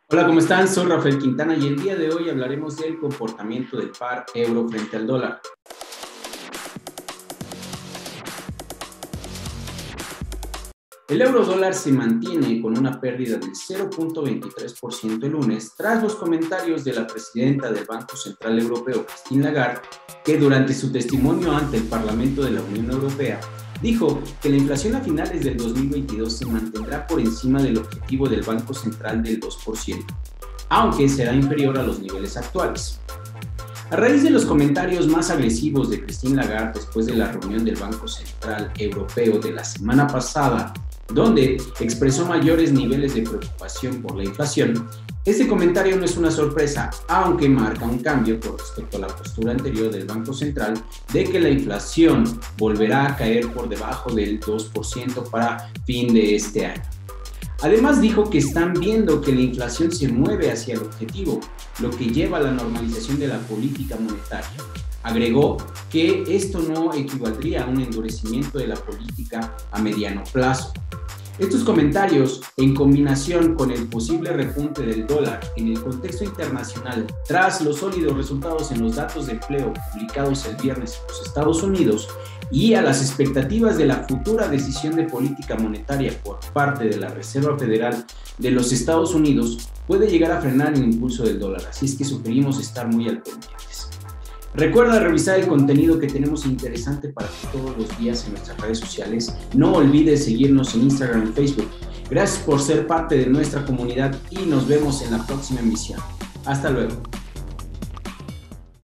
Hola, ¿cómo están? Soy Rafael Quintana y el día de hoy hablaremos del comportamiento del par euro frente al dólar. El euro dólar se mantiene con una pérdida del 0.23% el lunes tras los comentarios de la presidenta del Banco Central Europeo, Christine Lagarde, que durante su testimonio ante el Parlamento de la Unión Europea dijo que la inflación a finales del 2022 se mantendrá por encima del objetivo del Banco Central del 2%, aunque será inferior a los niveles actuales. A raíz de los comentarios más agresivos de Christine Lagarde después de la reunión del Banco Central Europeo de la semana pasada, donde expresó mayores niveles de preocupación por la inflación, este comentario no es una sorpresa, aunque marca un cambio con respecto a la postura anterior del Banco Central de que la inflación volverá a caer por debajo del 2% para fin de este año. Además dijo que están viendo que la inflación se mueve hacia el objetivo, lo que lleva a la normalización de la política monetaria. Agregó que esto no equivaldría a un endurecimiento de la política a mediano plazo. Estos comentarios, en combinación con el posible repunte del dólar en el contexto internacional tras los sólidos resultados en los datos de empleo publicados el viernes en los Estados Unidos y a las expectativas de la futura decisión de política monetaria por parte de la Reserva Federal de los Estados Unidos, puede llegar a frenar el impulso del dólar, así es que sugerimos estar muy al pendientes. Recuerda revisar el contenido que tenemos interesante para ti todos los días en nuestras redes sociales. No olvides seguirnos en Instagram y Facebook. Gracias por ser parte de nuestra comunidad y nos vemos en la próxima emisión. Hasta luego.